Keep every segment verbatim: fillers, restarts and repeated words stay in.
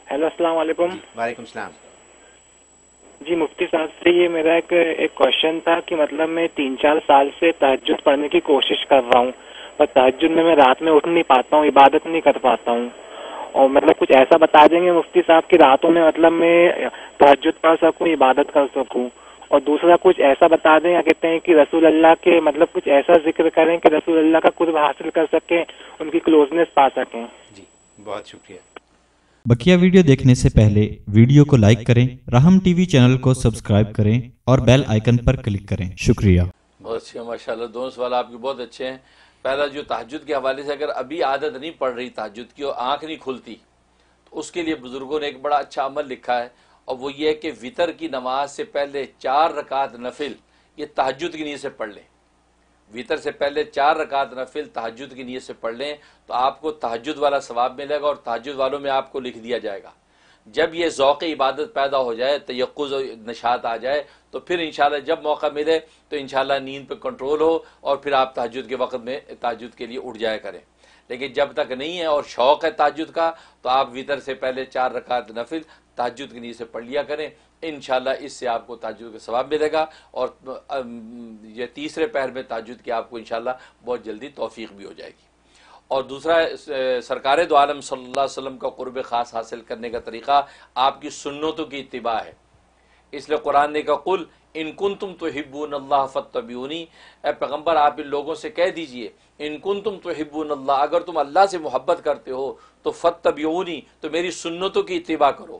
Hello السلام علیکم. وعلیکم السلام. جی مفتی صاحب سے یہ میرا ایک ایک کوشچن تھا کہ مطلب میں تین چار سال سے تہجد پڑھنے کی کوشش کر رہا ہوں، پر تہجد میں میں رات میں اٹھ نہیں پاتا ہوں، عبادت نہیں کر پاتا ہوں. اور مطلب کچھ ایسا بتا دیں گے مفتی صاحب کہ راتوں میں مطلب میں تہجد پڑھ سکوں، عبادت کر سکوں. اور دوسرا کچھ ایسا بتا دیں، کہتے ہیں کہ رسول اللہ کے مطلب کچھ ایسا ذکر کریں کہ رسول اللہ کا قرب حاصل کر سکیں، ان کی کلوزنس پا سکیں. جی بہت شکریہ. بقیہ ویڈیو دیکھنے سے پہلے ویڈیو کو لائک کریں، رحم ٹی وی چینل کو سبسکرائب کریں اور بیل آئیکن پر کلک کریں. شکریہ. بہت اچھے ماشاءاللہ، دونوں سوال آپ کے بہت اچھے ہیں. پہلا جو تہجد کے حوالے سے، اگر ابھی عادت نہیں پڑ رہی تہجد کی اور آنکھ نہیں کھلتی، تو اس کے لیے بزرگوں نے ایک بڑا اچھا عمل لکھا ہے، اور وہ یہ ہے کہ وطر کی نماز سے پہلے چار رکعت نفل یہ تہجد کی نیت سے پڑھ لیں. وطر سے پہلے چار رکعت نفل تہجد کی نیت سے پڑھ لیں تو آپ کو تہجد والا ثواب ملے گا، اور تہجد والوں میں آپ کو لکھ دیا جائے گا. جب یہ ذوق عبادت پیدا ہو جائے، تیقظ و نشاط آ جائے، تو پھر انشاءاللہ جب موقع ملے تو انشاءاللہ نیند پہ کنٹرول ہو، اور پھر آپ تہجد کے وقت میں تہجد کے لیے اٹھ جایا کریں. لیکن جب تک نہیں ہے اور شوق ہے تہجد کا، تو آپ وطر سے پہلے چار رکعت نفل تہجد کی نیت سے پڑھ لیا کریں. انشاءاللہ اس سے آپ کو تہجد کا ثواب ملے گا، اور یہ تیسرے پہر میں تہجد کی آپ کو انشاءاللہ بہت جلدی توفیق بھی ہو جائے گی. اور دوسرا، سرکار دو عالم صلی اللہ علیہ وسلم کا قرب خاص حاصل کرنے کا طریقہ آپ کی سنتوں کی اتباع ہے. اس لیے قرآن نے کہا قل ان کنتم تحبون اللہ فاتبعونی، اے پیغمبر آپ ان لوگوں سے کہہ دیجئے ان کنتم تحبون اللہ، اگر تم اللہ سے محبت کرتے ہو تو فاتبعونی، تو میری سنتوں کی اتباع کرو.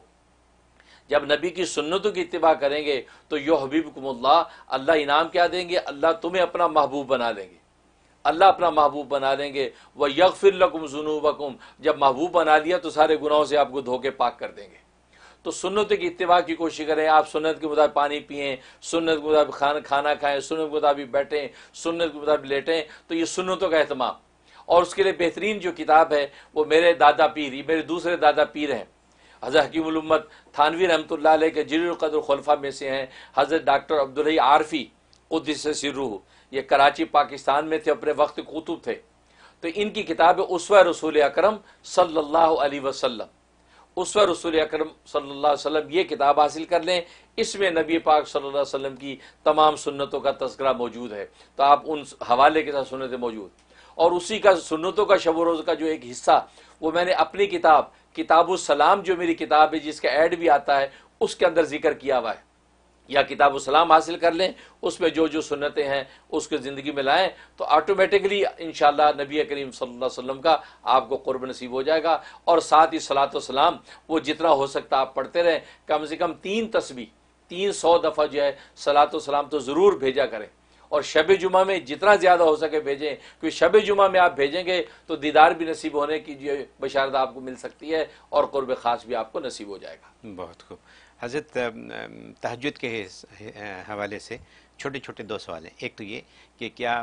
جب نبی کی سنتوں کی اتباع کریں گے تو یحببکم اللہ، اللہ انعام کیا دیں گے؟ اللہ تمہیں اپنا محبوب بنا لیں گے. اللہ اپنا محبوب بنا لیں گے. وَيَغْفِرْ لَكُمْ ذُنُوبَكُمْ، جب محبوب بنا لیا تو سارے گناہوں سے آپ کو دھو کے پاک کر دیں گے. تو سنت کی اتباع کی کوشش کریں. آپ سنت کے مطابق پانی پئیں، سنت کے مطابق کھانا کھانا کھائیں، سنت کے مطابق بیٹھیں، سنت کے مطابق لیٹیں. تو یہ سنتوں کا اہتمام. اور اس کے لیے بہترین جو کتاب ہے وہ میرے دادا پیر، یہ میرے دوسرے دادا پیر ہیں، حضرت حکیم الامت تھانوی رحمۃ اللہ علیہ کے جلیل القدر خلفاء میں سے ہیں، حضرت ڈاکٹر عبدالحی عارفی قدس سرہ. یہ کراچی پاکستان میں تھے، اپنے وقت قطب تھے. تو ان کی کتاب ہے اسوہ رسول اکرم صلی اللہ علیہ وسلم. اسوہ رسول اکرم صلی اللہ علیہ وسلم یہ کتاب حاصل کر لیں. اس میں نبی پاک صلی اللہ علیہ وسلم کی تمام سنتوں کا تذکرہ موجود ہے. تو آپ ان حوالے کے ساتھ سنتیں موجود. اور اسی کا سنتوں کا شب و روز کا جو ایک حصہ وہ میں نے اپنی کتاب کتاب السلام، جو میری کتاب ہے جس کا ایڈ بھی آتا ہے، اس کے اندر ذکر کیا ہوا ہے. یا کتاب السلام حاصل کر لیں، اس میں جو جو سنتیں ہیں اس کو زندگی میں لائیں تو آٹومیٹکلی انشاءاللہ نبی کریم صلی اللہ علیہ وسلم کا آپ کو قرب نصیب ہو جائے گا. اور ساتھ ہی صلاۃ و سلام وہ جتنا ہو سکتا آپ پڑھتے رہیں. کم سے کم تین تسبیح تین سو دفعہ جو ہے صلاۃ و سلام تو ضرور بھیجا کریں. اور شب جمعہ میں جتنا زیادہ ہو سکے بھیجیں، کیونکہ شب جمعہ میں آپ بھیجیں گے تو دیدار بھی نصیب ہونے کی جو بشارت آپ کو مل سکتی ہے، اور قرب خاص بھی آپ کو نصیب ہو جائے گا. بہت خوب. حضرت تہجد کے حوالے سے چھوٹے چھوٹے دو سوال ہیں. ایک تو یہ کہ کیا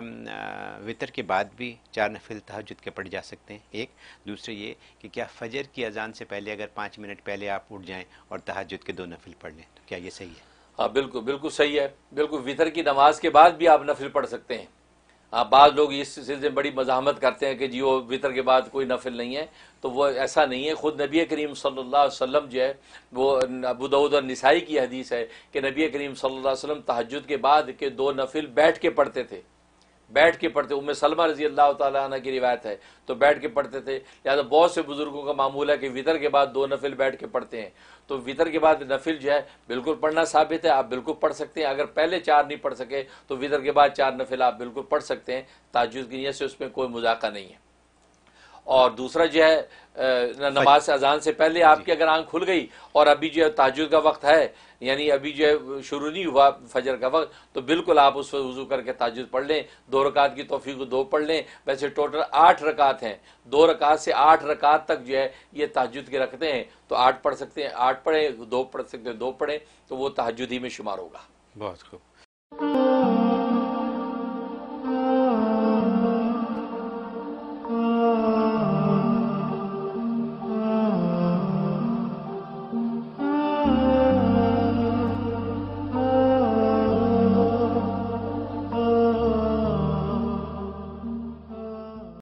وطر کے بعد بھی چار نفل تہجد کے پڑھ جا سکتے ہیں؟ ایک. دوسرے یہ کہ کیا فجر کی اذان سے پہلے اگر پانچ منٹ پہلے آپ اٹھ جائیں اور تہجد کے دو نفل پڑھ لیں تو کیا یہ صحیح ہے؟ ہاں بالکل بالکل صحیح ہے. بالکل وطر کی نماز کے بعد بھی آپ نفل پڑھ سکتے ہیں. ہاں بعض لوگ اس سلسلے میں بڑی مزاحمت کرتے ہیں کہ جی وہ وطر کے بعد کوئی نفل نہیں ہے، تو وہ ایسا نہیں ہے. خود نبی کریم صلی اللہ علیہ وسلم جو ہے وہ ابو داؤد اور نسائی کی حدیث ہے کہ نبی کریم صلی اللہ علیہ وسلم تہجد کے بعد کے دو نفل بیٹھ کے پڑھتے تھے. بیٹھ کے پڑھتے. ام سلمہ رضی اللہ تعالیٰ عنہ کی روایت ہے، تو بیٹھ کے پڑھتے تھے. لہٰذا بہت سے بزرگوں کا معمول ہے کہ وطر کے بعد دو نفل بیٹھ کے پڑھتے ہیں. تو وطر کے بعد نفل جو ہے بالکل پڑھنا ثابت ہے، آپ بالکل پڑھ سکتے ہیں. اگر پہلے چار نہیں پڑھ سکے تو وطر کے بعد چار نفل آپ بالکل پڑھ سکتے ہیں. تہجد کی نیت سے اس میں کوئی مذاقہ نہیں ہے. اور دوسرا جو ہے نماز اذان سے پہلے آپ کی اگر آنکھ کھل گئی اور ابھی جو ہے تہجد کا وقت ہے، یعنی ابھی جو ہے شروع نہیں ہوا فجر کا وقت، تو بالکل آپ اس وقت وضو کر کے تہجد پڑھ لیں. دو رکعت کی توفیق کو دو پڑھ لیں. ویسے ٹوٹل آٹھ رکعت ہیں، دو رکعت سے آٹھ رکعت تک جو ہے یہ تہجد کے رکھتے ہیں. تو آٹھ پڑھ سکتے ہیں، آٹھ پڑھیں. دو پڑھ سکتے ہیں، دو پڑھیں. تو وہ تہجد ہی میں شمار ہوگا. بہت خوب.